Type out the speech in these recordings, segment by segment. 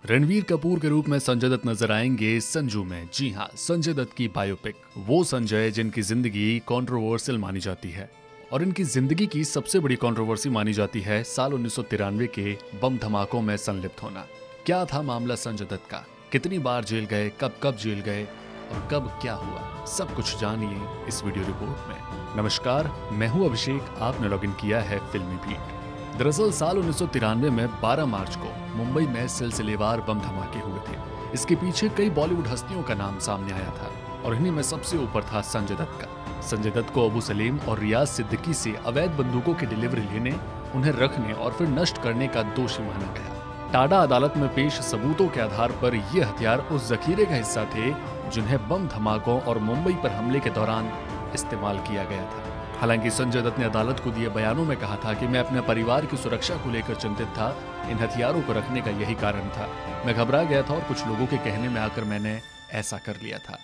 रणवीर कपूर के रूप में संजय दत्त नजर आएंगे संजू में। जी हाँ, संजय दत्त की बायोपिक। वो संजय जिनकी जिंदगी कंट्रोवर्शियल मानी जाती है और इनकी जिंदगी की सबसे बड़ी कंट्रोवर्सी मानी जाती है साल 1993 के बम धमाकों में संलिप्त होना। क्या था मामला संजय दत्त का, कितनी बार जेल गए, कब कब जेल गए और कब क्या हुआ, सब कुछ जानिए इस वीडियो रिपोर्ट में। नमस्कार, मैं हूं अभिषेक, आपने लॉगिन किया है फिल्मी बीट। दरअसल साल 1993 में 12 मार्च को मुंबई में सिलसिलेवार बम धमाके हुए थे। इसके पीछे कई बॉलीवुड हस्तियों का नाम सामने आया था और इन्हीं में सबसे ऊपर था संजय दत्त का। संजय दत्त को अबू सलीम और रियाज सिद्दीकी से अवैध बंदूकों की डिलीवरी लेने, उन्हें रखने और फिर नष्ट करने का दोषी माना गया। टाडा अदालत में पेश सबूतों के आधार पर ये हथियार उस जखीरे का हिस्सा थे जिन्हें बम धमाकों और मुंबई पर हमले के दौरान इस्तेमाल किया गया था। हालांकि संजय दत्त ने अदालत को दिए बयानों में कहा था कि मैं अपने परिवार की सुरक्षा को लेकर चिंतित था, इन हथियारों को रखने का यही कारण था। मैं घबरा गया था और कुछ लोगों के कहने में आकर मैंने ऐसा कर लिया था।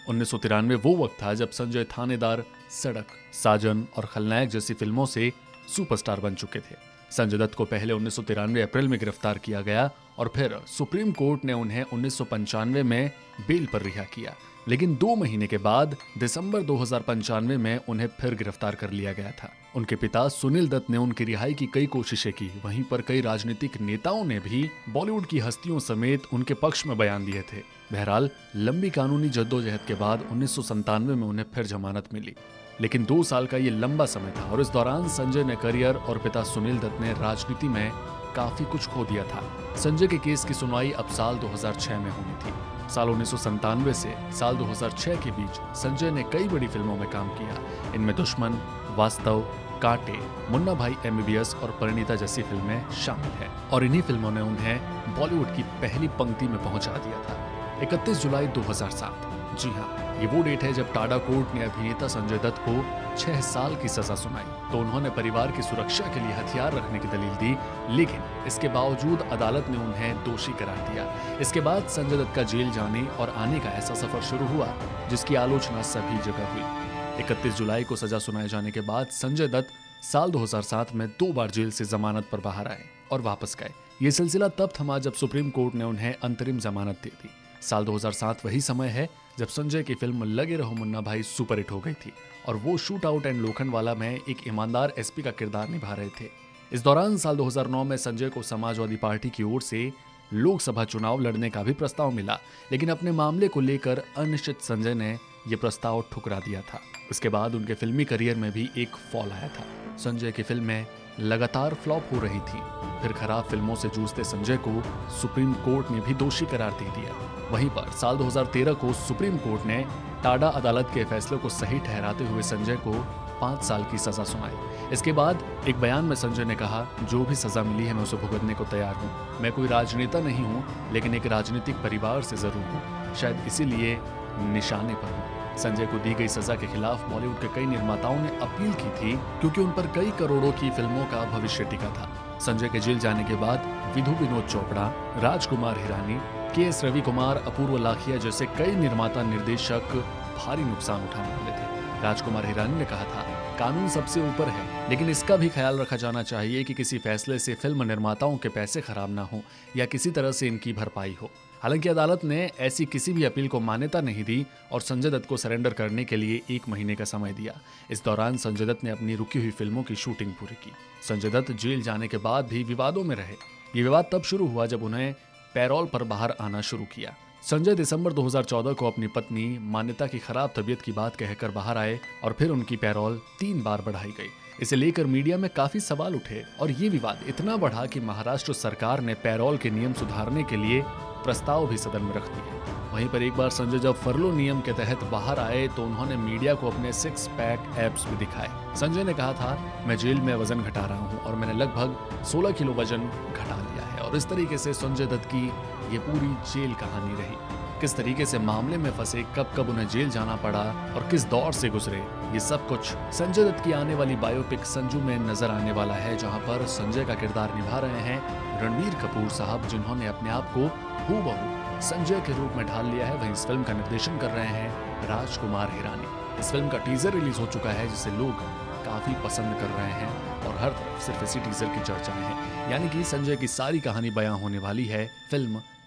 1993 वो वक्त था जब संजय थानेदार, सड़क, साजन और खलनायक जैसी फिल्मों से सुपरस्टार बन चुके थे। संजय दत्त को पहले 1993 अप्रैल में गिरफ्तार किया गया और फिर सुप्रीम कोर्ट ने उन्हें 1995 में बेल पर रिहा किया, लेकिन 2 महीने के बाद दिसंबर 2095 में उन्हें फिर गिरफ्तार कर लिया गया था। उनके पिता सुनील दत्त ने उनकी रिहाई की कई कोशिशें की। वहीं पर कई राजनीतिक नेताओं ने भी बॉलीवुड की हस्तियों समेत उनके पक्ष में बयान दिए थे। बहरहाल लंबी कानूनी जद्दोजहद के बाद 1997 में उन्हें फिर जमानत मिली, लेकिन 2 साल का ये लंबा समय था और इस दौरान संजय ने करियर और पिता सुनील दत्त ने राजनीति में काफी कुछ खो दिया था। संजय के केस की सुनवाई अब साल 2006 में होनी थी। साल 1997 से साल 2006 के बीच संजय ने कई बड़ी फिल्मों में काम किया। इनमें दुश्मन, वास्तव, कांटे, मुन्ना भाई MBBS और परिणीता जैसी फिल्में शामिल हैं और इन्हीं फिल्मों ने उन्हें बॉलीवुड की पहली पंक्ति में पहुंचा दिया था। 31 जुलाई 2007, जी हाँ, ये वो डेट है जब टाडा कोर्ट ने अभिनेता संजय दत्त को 6 साल की सजा सुनाई। तो उन्होंने परिवार की सुरक्षा के लिए हथियार रखने की दलील दी, लेकिन इसके बावजूद अदालत ने उन्हें दोषी करार दिया। इसके बाद संजय दत्त का जेल जाने और आने का ऐसा सफर शुरू हुआ जिसकी आलोचना सभी जगह हुई। 31 जुलाई को सजा सुनाए जाने के बाद संजय दत्त साल 2007 में 2 बार जेल से जमानत पर बाहर आए और वापस गए। ये सिलसिला तब थमा जब सुप्रीम कोर्ट ने उन्हें अंतरिम जमानत दे दी। साल 2007 वही समय है जब संजय की फिल्म लगे रहो मुन्ना भाई सुपरहिट हो गई थी और वो शूट आउट एंड लोखंडवाला में एक ईमानदार SP का किरदार निभा रहे थे। इस दौरान साल 2009 में संजय को समाजवादी पार्टी की ओर से लोकसभा चुनाव लड़ने का भी प्रस्ताव मिला, लेकिन अपने मामले को लेकर अनिश्चित संजय ने यह प्रस्ताव ठुकरा दिया था। उसके बाद उनके फिल्मी करियर में भी एक फॉल आया था। संजय की फिल्में लगातार फ्लॉप हो रही थी। फिर खराब फिल्मों से जूझते संजय को सुप्रीम कोर्ट ने भी दोषी करार दे दिया। वहीं पर साल 2013 को सुप्रीम कोर्ट ने टाडा अदालत के फैसले को सही ठहराते हुए संजय को 5 साल की सजा सुनाई। इसके बाद एक बयान में संजय ने कहा, जो भी सजा मिली है मैं उसे भुगतने को तैयार हूँ। मैं कोई राजनेता नहीं हूँ, लेकिन एक राजनीतिक परिवार से जरूर हूँ, शायद इसीलिए निशाने पर हूँ। संजय को दी गई सजा के खिलाफ बॉलीवुड के कई निर्माताओं ने अपील की थी, क्योंकि उन पर कई करोड़ों की फिल्मों का भविष्य टिका था। संजय के जेल जाने के बाद विधु विनोद चोपड़ा, राजकुमार हिरानी, KS रवि कुमार, अपूर्व लाखिया जैसे कई निर्माता निर्देशक भारी नुकसान उठाने वाले थे। राजकुमार हिरानी ने कहा था, कानून सबसे ऊपर है, लेकिन इसका भी ख्याल रखा जाना चाहिए कि किसी फैसले से फिल्म निर्माताओं के पैसे खराब ना हो या किसी तरह से इनकी भरपाई हो। हालांकि अदालत ने ऐसी किसी भी अपील को मान्यता नहीं दी और संजय दत्त को सरेंडर करने के लिए 1 महीने का समय दिया। इस दौरान संजय दत्त ने अपनी रुकी हुई फिल्मों की शूटिंग पूरी की। संजय दत्त जेल जाने के बाद भी विवादों में रहे। ये विवाद तब शुरू हुआ जब उन्हें पैरोल पर बाहर आना शुरू किया। संजय दिसंबर 2014 को अपनी पत्नी मान्यता की खराब तबीयत की बात कहकर बाहर आए और फिर उनकी पैरोल 3 बार बढ़ाई गई। इसे लेकर मीडिया में काफी सवाल उठे और ये विवाद इतना बढ़ा कि महाराष्ट्र सरकार ने पैरोल के नियम सुधारने के लिए प्रस्ताव भी सदन में रख दिए। वहीं पर एक बार संजय जब फरलो नियम के तहत बाहर आए तो उन्होंने मीडिया को अपने 6 पैक एब्स भी दिखाए। संजय ने कहा था, मैं जेल में वजन घटा रहा हूं और मैंने लगभग 16 किलो वजन घटा लिया है। और इस तरीके से संजय दत्त की ये पूरी जेल कहानी रही। किस तरीके से मामले में फंसे, कब कब उन्हें जेल जाना पड़ा और किस दौर से गुजरे, ये सब कुछ संजय दत्त की आने वाली बायोपिक संजू में नजर आने वाला है, जहां पर संजय का किरदार निभा रहे हैं रणवीर कपूर साहब, जिन्होंने अपने आप को हूबहू संजय के रूप में ढाल लिया है। वहीं इस फिल्म का निर्देशन कर रहे हैं राजकुमार हिरानी। इस फिल्म का टीजर रिलीज हो चुका है, जिसे लोग काफी पसंद कर रहे हैं और हर तरफ सिर्फ इसी टीजर की चर्चाएं हैं। यानी कि संजय की सारी कहानी बयां होने वाली है फिल्म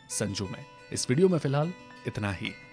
संजू में। इस वीडियो में फिलहाल इतना ही।